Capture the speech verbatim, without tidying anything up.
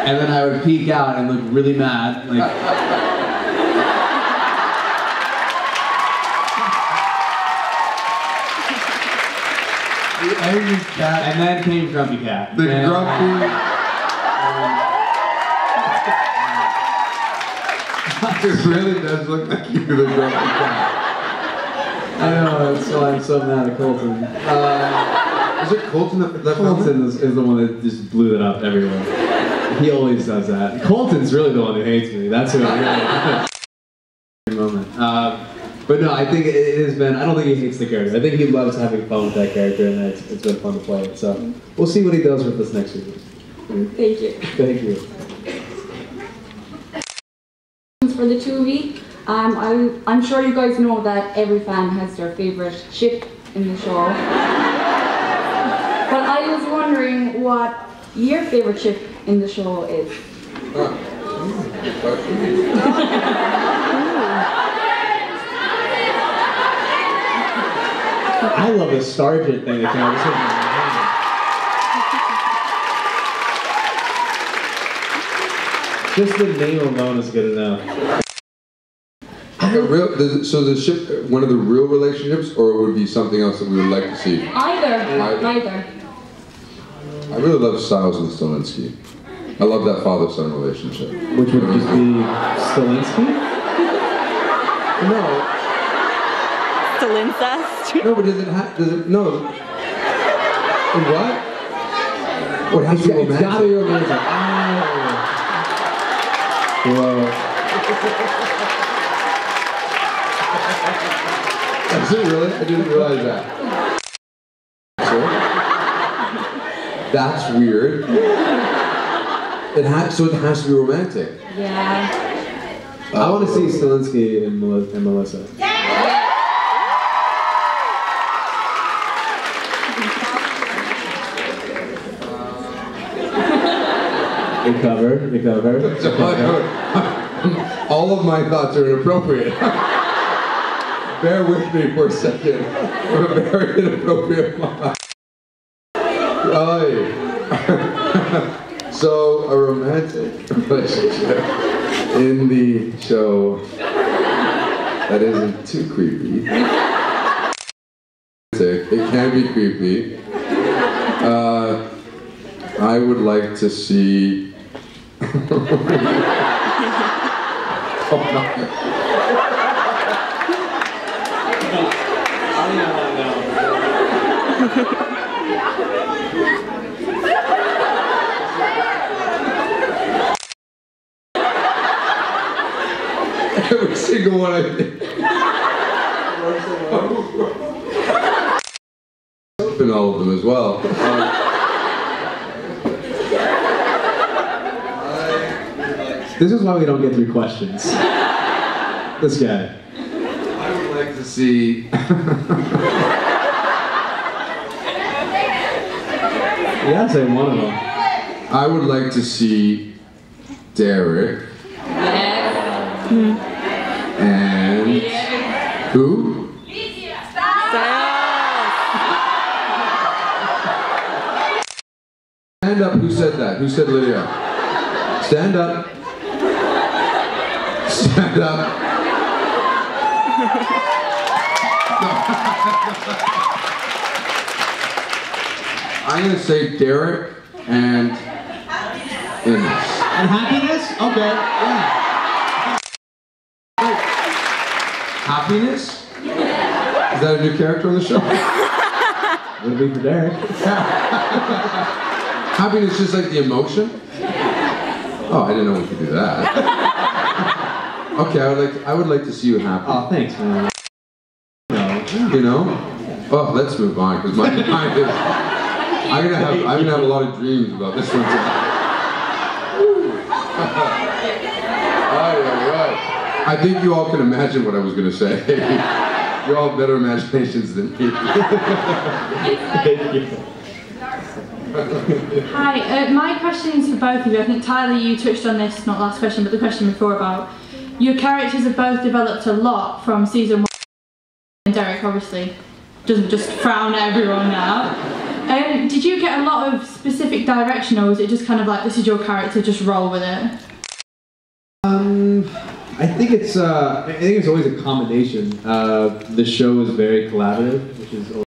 and then I would peek out and look really mad, like. The angry cat. And then came Grumpy Cat. The and, grumpy. Um, it really does look like you're the grumpy cat. I know, that's why I'm so mad at Colton. Uh, is it Colton that, that Colton is, is the one that just blew it up everywhere. He always does that. Colton's really the one who hates me. That's who I really moment. Uh, but no, I think it, it has been, I don't think he hates the character. I think he loves having fun with that character, and it's, it's been fun to play it. So we'll see what he does with this next week. Thank you. Thank you. For the two of you, um, I, I'm sure you guys know that every fan has their favourite ship in the show. But I was wondering what your favourite ship in the show is. I love the Stargent thing that came out. Just the name alone is good enough. A real, the, so the ship, one of the real relationships, or it would be something else that we would like to see? Either, neither. I really love Stiles and Stilinski. I love that father-son relationship. Which would just be Stilinski? No. Stilincest? No, but does it have, does it, no. What? What has to be romantic? It's gotta be romantic. Oh. Whoa. Is it really? I didn't realize that. So, that's weird. It has, so it has to be romantic. Yeah. I want to see Stilinski and, Mel and Melissa. Recover, recover. recover. All of my thoughts are inappropriate. Bear with me for a second. I'm a very inappropriate mind. Oh, so, a romantic relationship in the show that isn't too creepy. It can be creepy. Uh, I would like to see. Oh, no. Every single one I did. In all of them as well. Um, This is why we don't get through questions. This guy. I would like to see. You gotta say one of them. I would like to see Derek. Yes. And who? Stand up. Who said that? Who said Lydia? Stand up. Stand up. I'm gonna say Derek and Innes. And happiness? Okay, yeah. Happiness? Is that a new character on the show? Would be for Derek. Happiness just like the emotion? Oh, I didn't know we could do that. Okay, I would like to, I would like to see you happy. Oh, thanks, man. No. You know? Oh, let's move on because my mind is. I'm gonna have I'm gonna have a lot of dreams about this one tonight. Right, right. I think you all can imagine what I was gonna say. You all have better imaginations than me. Thank you. Hi, uh, my question is for both of you. I think Tyler, you touched on this, not last question, but the question before about your characters have both developed a lot from season one. And Derek obviously doesn't just frown at everyone now. Um, did did you get a lot of specific direction, or was it just kind of like, this is your character, just roll with it? Um, I think it's uh, I think it's always a combination. Uh, the show is very collaborative, which is